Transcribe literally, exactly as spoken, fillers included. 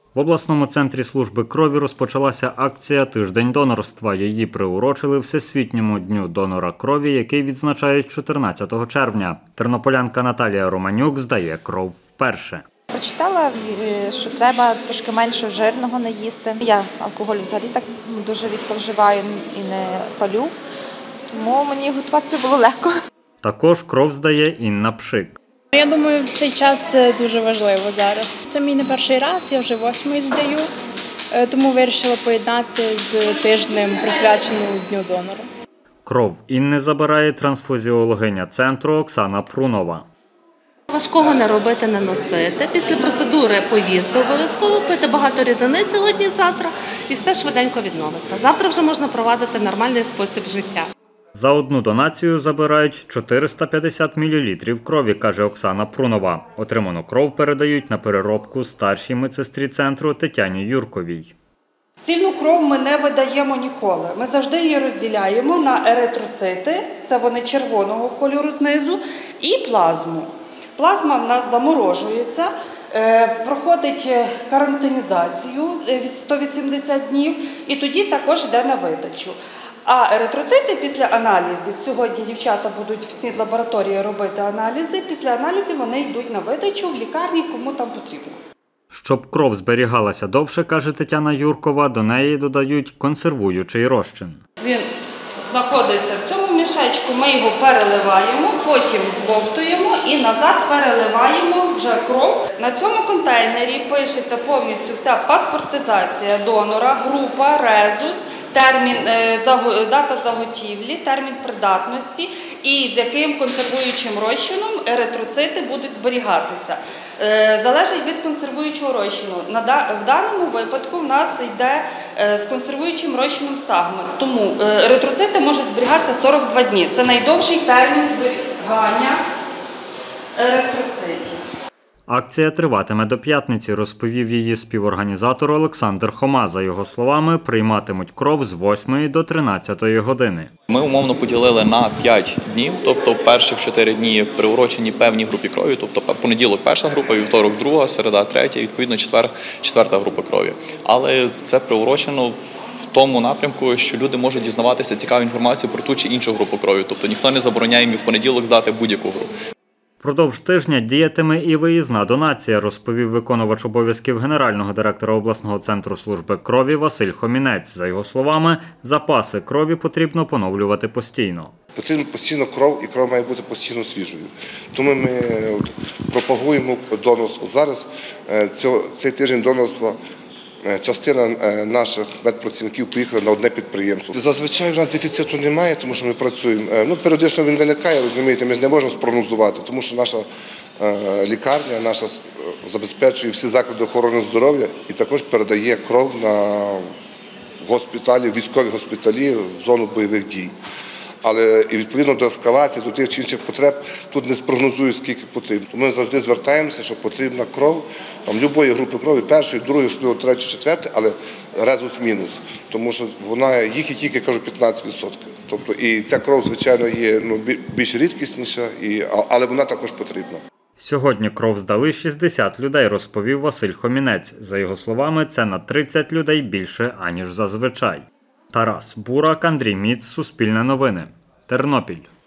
В обласному центрі служби крові розпочалася акція «Тиждень донорства». Її приурочили Всесвітньому дню донора крові, який відзначають чотирнадцятого червня. Тернополянка Наталія Романюк здає кров вперше. Прочитала, що треба трошки менше жирного не їсти. Я алкоголь взагалі так дуже рідко вживаю і не палю, тому мені готуватися було легко. Також кров здає Інна Пшик. Я думаю, в цей час це дуже важливо зараз. Це мій не перший раз, я вже восьмий здаю, тому вирішила поєднати з тижнем, присвяченим Дню донора. Кров Інни забирає трансфузіологиня центру Оксана Прунова. Важкого не робити, не носити. Після процедури поїсти обов'язково, пити багато рідини сьогодні-завтра і все швиденько відновиться. Завтра вже можна провадити нормальний спосіб життя. За одну донацію забирають чотириста п'ятдесят мілілітрів крові, каже Оксана Прунова. Отриману кров передають на переробку старшій медсестрі центру Тетяні Юрковій. Цільну кров ми не видаємо ніколи. Ми завжди її розділяємо на еритроцити, це вони червоного кольору знизу, і плазму. Плазма в нас заморожується, проходить карантинізацію сто вісімдесят днів і тоді також йде на видачу. А еритроцити після аналізів, сьогодні дівчата будуть в СНІД-лабораторії робити аналізи, після аналізів вони йдуть на видачу в лікарні, кому там потрібно. Щоб кров зберігалася довше, каже Тетяна Юркова, до неї додають консервуючий розчин. Він знаходиться в цьому мішечку, ми його переливаємо, потім збовтуємо і назад переливаємо вже кров. На цьому контейнері пишеться повністю вся паспортизація донора, група, резус, термін, дата заготівлі, термін придатності і з яким консервуючим розчином еритроцити будуть зберігатися. Залежить від консервуючого розчину. В даному випадку в нас йде з консервуючим розчином Сагма. Тому еритроцити можуть зберігатися сорок два дні. Це найдовший термін зберігання еритроцитів. Акція триватиме до п'ятниці, розповів її співорганізатор Олександр Хома. За його словами, прийматимуть кров з восьмої до тринадцятої години. Ми умовно поділили на п'ять днів, тобто перших чотири дні приурочені певній групі крові, тобто понеділок перша група, вівторок друга, середа третя, відповідно четвер, четверта група крові. Але це приурочено в тому напрямку, що люди можуть дізнаватися цікаву інформацію про ту чи іншу групу крові, тобто ніхто не забороняє їм в понеділок здати будь-яку групу. Впродовж тижня діятиме і виїзна донація, розповів виконувач обов'язків генерального директора обласного центру служби крові Василь Хомінець. За його словами, запаси крові потрібно поновлювати постійно. Потрібно постійно кров, і кров має бути постійно свіжою. Тому ми пропагуємо донорство. Зараз цей тиждень донорства частина наших медпрацівників поїхала на одне підприємство. Зазвичай у нас дефіциту немає, тому що ми працюємо. Ну, періодично він виникає, розумієте, ми ж не можемо спрогнозувати, тому що наша лікарня, наша забезпечує всі заклади охорони здоров'я і також передає кров на госпіталі, військові госпіталі в зону бойових дій. Але і відповідно до ескалації, до тих чи інших потреб, тут не спрогнозують, скільки потрібно. Ми завжди звертаємося, що потрібна кров, там, любої групи крові, першої, другої, особливо третьої, четвертої, але резус-мінус. Тому що вона, їх і тільки, кажу, п'ятнадцять відсотків. Тобто, і ця кров, звичайно, є ну, більш рідкісніша, і, але вона також потрібна. Сьогодні кров здали шістдесят людей, розповів Василь Хомінець. За його словами, це на тридцять людей більше, аніж зазвичай. Тарас Бурак, Андрій Міц, Суспільне новини, Тернопіль.